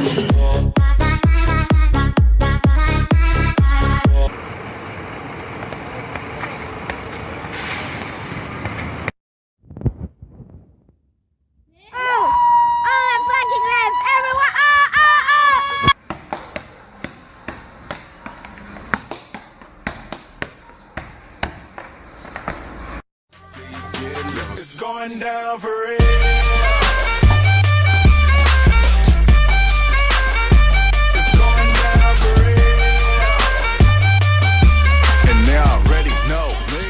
It's going down for real. It's going down for real. And they already know me.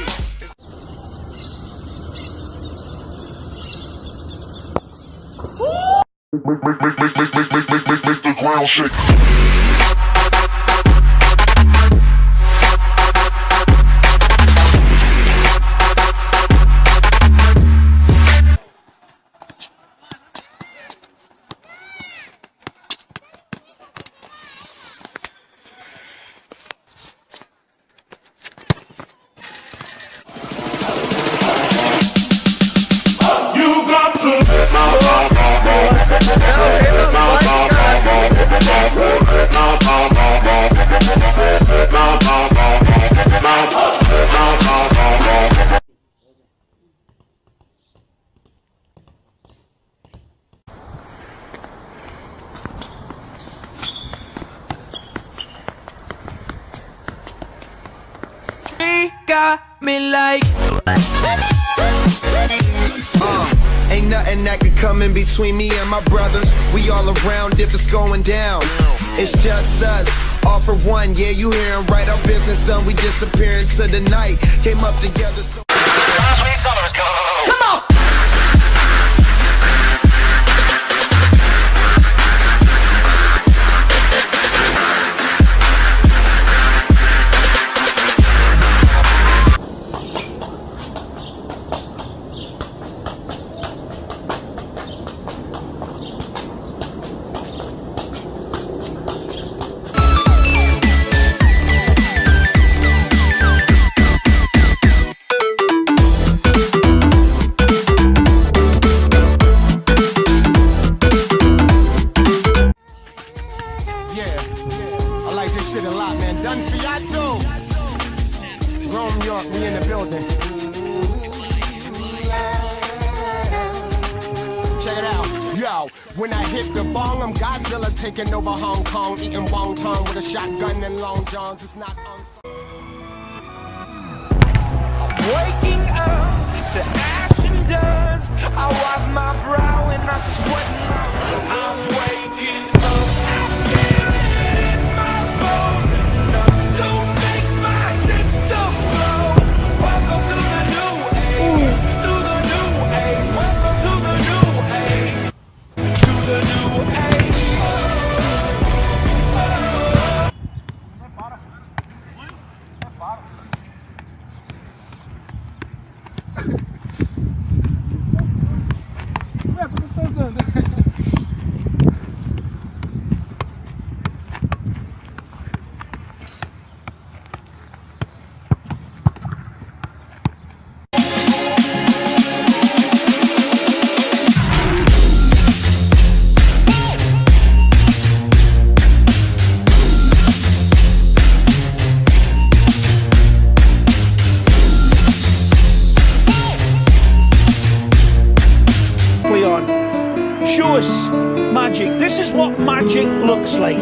Make the ground shake. Got me like ain't nothing that could come in between me and my brothers. We all around if it's going down. It's just us, all for one. Yeah, you hearing right, our business done. We disappear into the night. Came up together so come on! Shit a lot, man. Done for y'all too. Rome, New York, we in the building. Check it out. Yo, when I hit the bong, I'm Godzilla taking over Hong Kong, eating wonton with a shotgun and long johns. It's not unsung. I'm waking up to ash and dust. I wipe my brow and I sweat. I'm waking up. Show us magic. This is what magic looks like.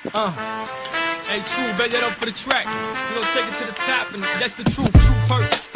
Hey, True, bet that up for the track. We gonna take it to the top, and that's the truth. Truth hurts.